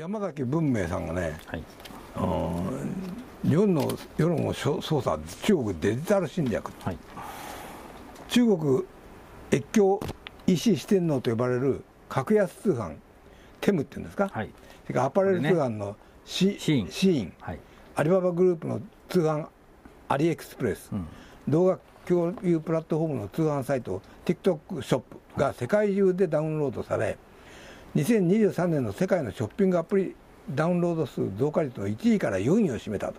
山崎文明さんがね、 はい、 日本の世論を操作、中国デジタル侵略、 はい、 中国越境 EC 四天王と呼ばれる格安通販、テムっていうんですか、 はい、 それからアパレル通販のシーン、 はい、 アリババグループの通販アリエクスプレス、動画共有プラットフォームの通販サイト TikTok ショップが世界中でダウンロードされ、2023年の世界のショッピングアプリダウンロード数増加率の1位から4位を占めたと、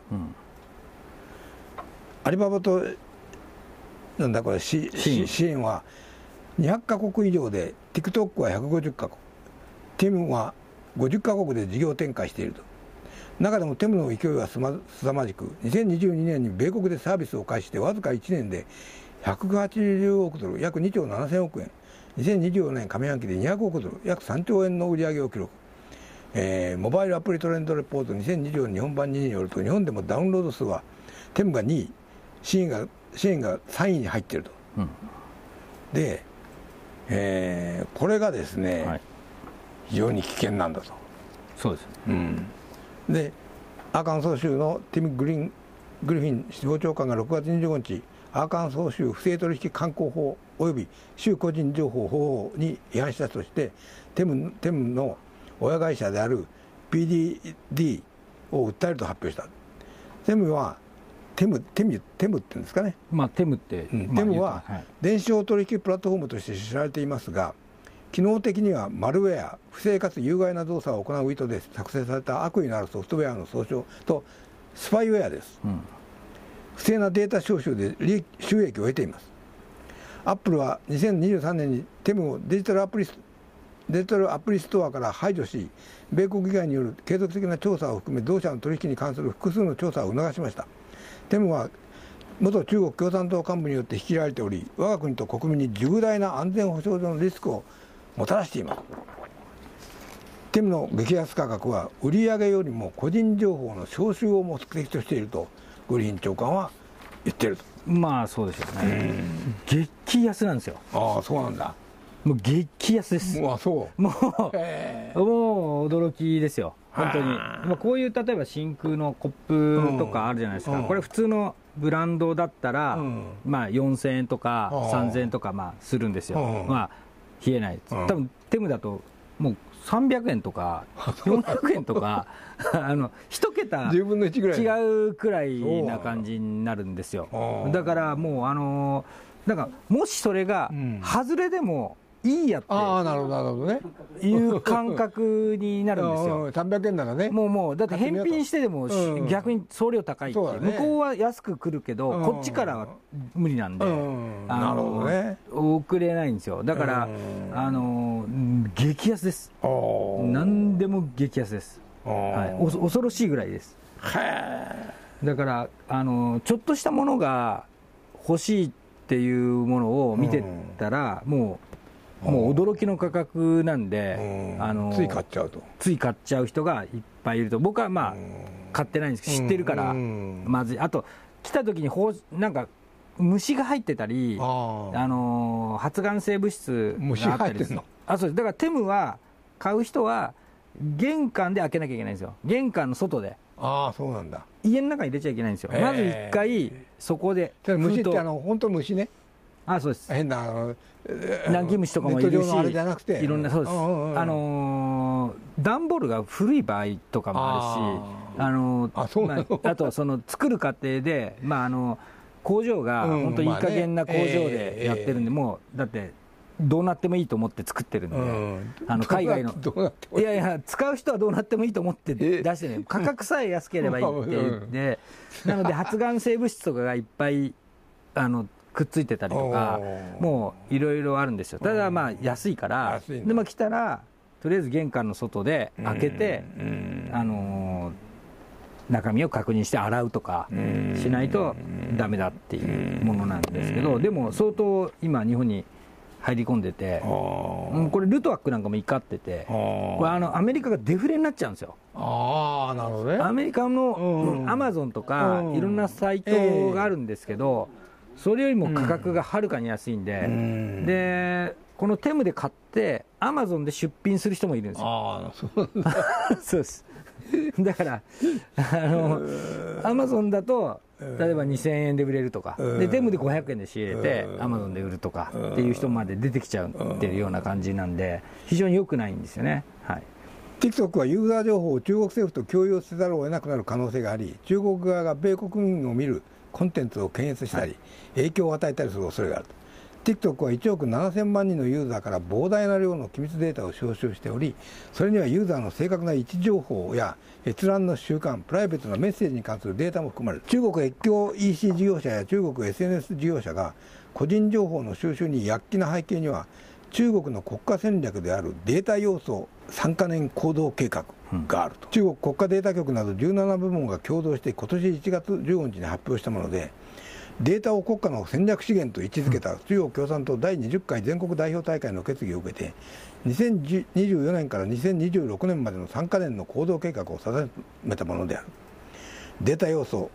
アリババとなんだこれシーンは200カ国以上で、 TikTok は150カ国、テムは50カ国で事業展開していると。中でもテムの勢いはすさまじく、2022年に米国でサービスを開始してわずか1年で180億ドル、約2兆7000億円、2024年上半期で200億ドル、約3兆円の売り上げを記録。モバイルアプリトレンドレポート2024日本版2によると、日本でもダウンロード数はテムが2位、シーンが3位に入っていると、で、これがですね、はい、非常に危険なんだと。 そうです、 で、アーカンソー州のティム・グリフィン司法長官が6月25日、アーカンソー州不正取引慣行法及び州個人情報保護法に違反したとして、テムの親会社である PDD を訴えると発表した。テムはテムっていうんですかね、 テムって、 テムは電子商取引プラットフォームとして知られていますが、機能的にはマルウェア、不正かつ有害な動作を行う意図で作成された悪意のあるソフトウェアの総称とスパイウェアです、不正なデータ収集で収益を得ています。アップルは2023年にテムをデジタルアプリストアから排除し、米国議会による継続的な調査を含め同社の取引に関する複数の調査を促しました。テムは元中国共産党幹部によって率いられており、我が国と国民に重大な安全保障上のリスクをもたらしています。テムの激安価格は売上よりも個人情報の収集を目的としているとグリーン長官は言っていると。 そうですよね、激安なんですよ。 ああ、そうなんだ。 もう激安です。 もう驚きですよ本当に。こういう例えば真空のコップとかあるじゃないですか、これ普通のブランドだったら、4000円とか3000円とかするんですよ。冷えない、多分テムだともう300円とか400円とか一桁 10分の1ぐらい違うくらいな感じになるんですよ。だからもうなんかもしそれが外れでもいいやっていう感覚になるんですよ。 300円ならね、 もうだって返品してでも逆に送料高いって、向こうは安く来るけどこっちからは無理なんで、送れないんですよ。だから激安です。何でも激安です。恐ろしいぐらいです。だからちょっとしたものが欲しいっていうものを見てたらもう驚きの価格なんで、 つい買っちゃうと。 つい買っちゃう人がいっぱいいると。僕は買ってないんですけど知ってるからまずい。あと来た時になんか虫が入ってたり発がん性物質があったりするの。そうです。だからテムは買う人は玄関で開けなきゃいけないんですよ。玄関の外で。 そうなんだ。 家の中に入れちゃいけないんですよ。まず一回そこで。 虫って本当虫ね。 そうです。 変な南京虫とかもいるし、いろんな、そうです。段ボールが古い場合とかもあるし、あとその作る過程で工場が本当いい加減な工場でやってるんで、もうだってどうなってもいいと思って作ってるんで、海外の使う人はどうなってもいいと思って出してね、価格さえ安ければいいって言って、なので発がん性物質とかがいっぱいくっついてたりとか、もういろいろあるんですよ。ただ安いから、で来たらとりあえず玄関の外で開けて中身を確認して洗うとかしないとダメだっていうものなんですけど、でも相当今日本に入り込んでて、これルトワックなんかも怒ってて、これアメリカがデフレになっちゃうんですよ。 なるほどね。 アメリカのアマゾンとかいろんなサイトがあるんですけど、それよりも価格がはるかに安いんで、でこのテムで買ってアマゾンで出品する人もいるんですよ。 ああ、そうそうですだからアマゾンだと例えば2000円で売れるとか、でテムで500円で仕入れてアマゾンで売るとかっていう人まで出てきちゃってるような感じなんで、非常に良くないんですよね。はい、 TikTok はユーザー情報を中国政府と共有せざるを得なくなる可能性があり、中国側が米国民を見るコンテンツを検閲したり、影響を与えたりする恐れがある。TikTok は1億7000万人のユーザーから膨大な量の機密データを収集しており、それにはユーザーの正確な位置情報や閲覧の習慣、プライベートなメッセージに関するデータも含まれる。中国越境 EC 事業者や中国 SNS 事業者が個人情報の収集に躍起な背景には、中国の国家戦略であるデータ要素3カ年行動計画があると。中国国家データ局など17部門が共同して今年1月15日に発表したもので、データを国家の戦略資源と位置づけた中国共産党第20回全国代表大会の決議を受けて、2024年から2026年までの3カ年の行動計画を定めたものである。データ要素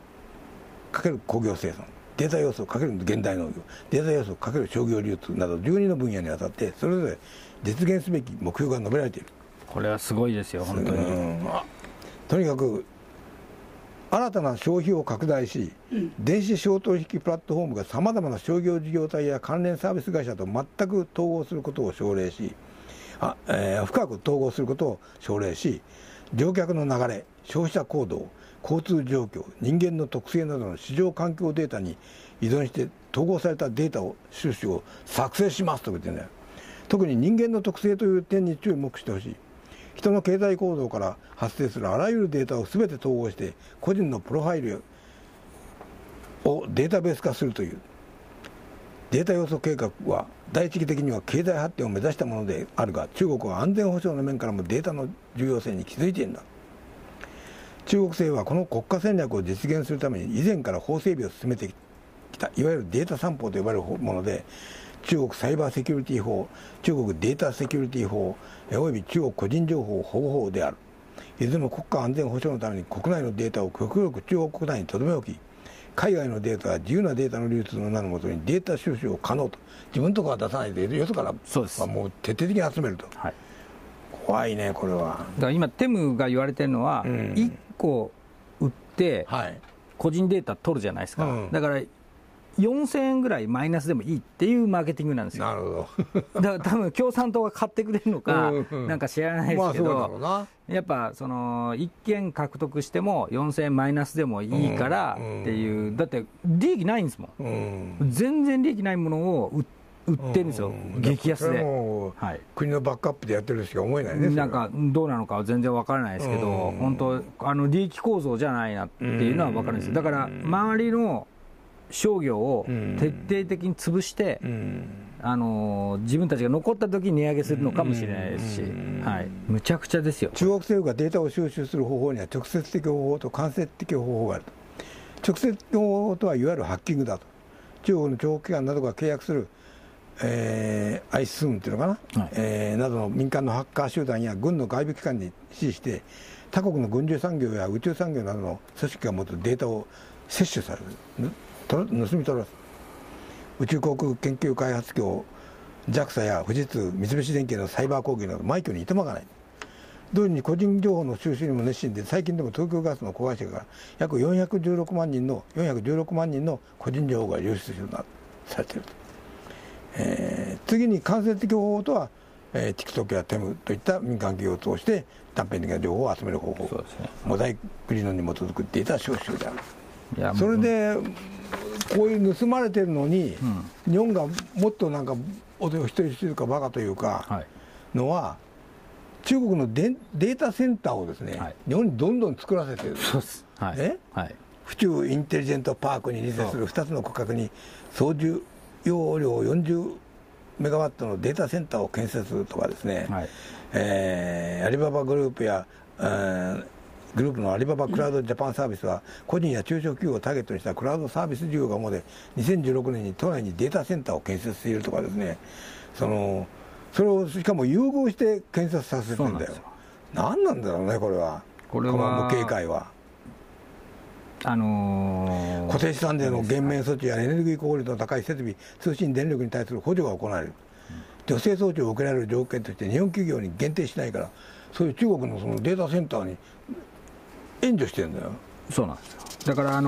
×工業生産、データ要素×現代農業、データ要素×商業流通など12の分野にわたってそれぞれ実現すべき目標が述べられている。 これはすごいですよ、本当に。 とにかく新たな消費を拡大し、電子商取引プラットフォームがさまざまな商業事業体や関連サービス会社と全く統合することを奨励し、深く統合することを奨励し、乗客の流れ、消費者行動、交通状況、人間の特性などの市場環境データに依存して統合されたデータを収集を作成しますと言ってんだよ。特に人間の特性という点に注目してほしい。人の経済構造から発生するあらゆるデータを全て統合して個人のプロファイルをデータベース化するというデータ要素計画は第一義的には経済発展を目指したものであるが、中国は安全保障の面からもデータの重要性に気づいているんだ。中国政府はこの国家戦略を実現するために以前から法整備を進めてきたいわゆるデータ三法と呼ばれるもので、中国サイバーセキュリティ法、中国データセキュリティ法および中国個人情報保護法である。いずれも国家安全保障のために国内のデータを極力中国国内に留め置き、海外のデータは自由なデータの流通の名のもとにデータ収集を可能と。自分とかは出さないでよそからはもう徹底的に集めると。はい、怖いねこれは。 だから今テムが言われてるのは、1個売って個人データ取るじゃないですか、だから4000円ぐらいマイナスでもいいっていうマーケティングなんですよ。 なるほど。だから多分共産党が買ってくれるのかなんか知らないですけど、やっぱその1件獲得しても4000円マイナスでもいいからっていう、だって利益ないんですもん、全然利益ないものを売ってるんですよ、激安で。 はい、国のバックアップでやってるしか思えないね。 なんかどうなのかは全然わからないですけど、本当利益構造じゃないなっていうのはわかるんですよ。だから周りの商業を徹底的に潰して、自分たちが残った時に値上げするのかもしれないですし、はい、むちゃくちゃですよ。 中国政府がデータを収集する方法には直接的方法と間接的方法があると。直接的方法とはいわゆるハッキングだと。中国の諜報機関などが契約する、アイスームっていうのかな、などの民間のハッカー集団や軍の外部機関に指示して他国の軍需産業や宇宙産業などの組織が持つデータを摂取される、盗み取らす。宇宙航空研究開発局 JAXA や富士通、三菱電機のサイバー攻撃など枚挙にいとまがない。同時に個人情報の収集にも熱心で、最近でも東京ガスの子会社から約416万人の個人情報が流出されていると。次に間接的方法とは、TikTok や TEM といった民間企業を通して断片的な情報を集める方法、そうですね、モザイク理論に基づくデータ収集である。それでこういう盗まれてるのに、日本がもっとなんかお人よしというかバカというかのは、中国のデータセンターをですね、日本にどんどん作らせてる。 そうです、 府中インテリジェントパークに隣接する2つの区画に総需要量40メガワットのデータセンターを建設するとかですね、アリババグループやグループのアリババクラウドジャパンサービスは個人や中小企業をターゲットにしたクラウドサービス事業が主で、2016年に都内にデータセンターを建設しているとかですね、それをしかも融合して建設させてるんだよ。何なんだろうねこれは。この無警戒は。固定資産税の減免措置やエネルギー効率の高い設備、通信電力に対する補助が行われる。 女性装置を受けられる条件として日本企業に限定しないから、そういう中国のそのデータセンターに援助してるんだよ。 そうなんですよ。だから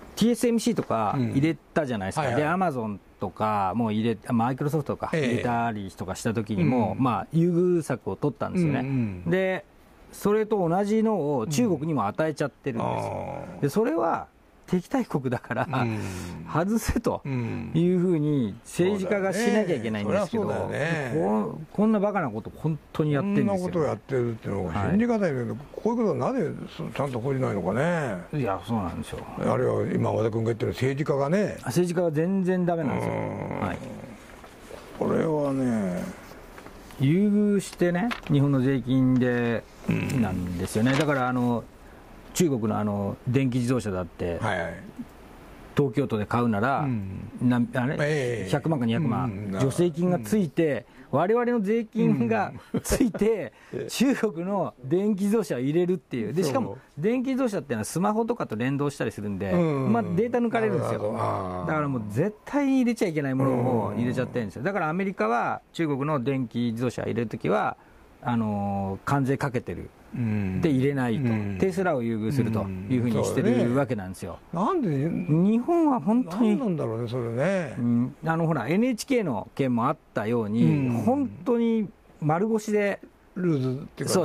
TSMC とか入れたじゃないですか、でアマゾンとかも入れ、マイクロソフトとか入れたりとかしたときにも、優遇策を取ったんですよね、でそれと同じのを中国にも与えちゃってるんですよ、でそれは敵対国だから外せというふうに政治家がしなきゃいけないんですけど、こんなバカなこと本当にやってるんですよ。 こんなことをやってるっていうのが信じがたいけど、こういうことはなぜちゃんと報じないのかね。 いや、そうなんですよ。 あるいは今和田君が言ってる政治家がね、 政治家は全然ダメなんですよ、 これはね優遇してね、日本の税金でなんですよね。だから中国の電気自動車だって、東京都で買うなら、100万か200万、助成金がついて、我々の税金がついて、中国の電気自動車を入れるっていう、でしかも電気自動車っていうのはスマホとかと連動したりするんで、データ抜かれるんですよ。だからもう絶対に入れちゃいけないものを入れちゃってるんですよ。だからアメリカは中国の電気自動車を入れるときは関税かけてる。で入れないと、テスラを優遇するというふうにしてるわけなんですよ。 なんで日本は本当に、 なんなんだろうね、それね。 ほら、NHK の件もあったように、本当に丸腰で、 ルーズっていうか、 そうです、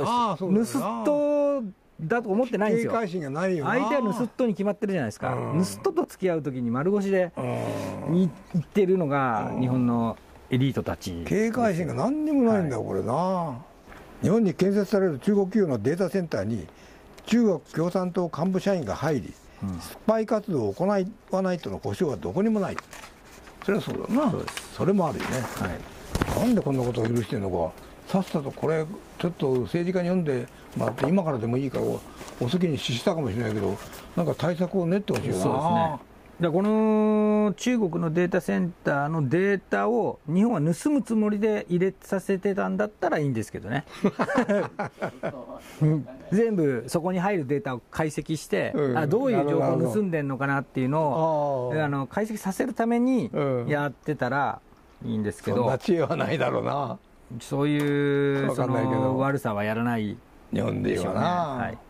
盗っ人だと思ってないんですよ。 警戒心がないよな。 相手は盗っ人に決まってるじゃないですか、盗っ人と付き合うときに丸腰で言ってるのが、日本のエリートたち。 警戒心が何にもないんだよ、これな。日本に建設される中国企業のデータセンターに中国共産党幹部社員が入り、スパイ活動を行わないとの保証はどこにもない。それはそうだな。それもあるよね、なんでこんなことを許してるのか、さっさとこれちょっと政治家に読んでもらって、今からでもいいからお先に失したかもしれないけど、なんか対策を練ってほしいよな。 そうですね。この中国のデータセンターのデータを日本は盗むつもりで入れさせてたんだったらいいんですけどね全部そこに入るデータを解析して、どういう情報を盗んでるのかなっていうのを解析させるためにやってたらいいんですけど、 そんな知恵はないだろうな。 そういうその悪さはやらない日本で言うわな。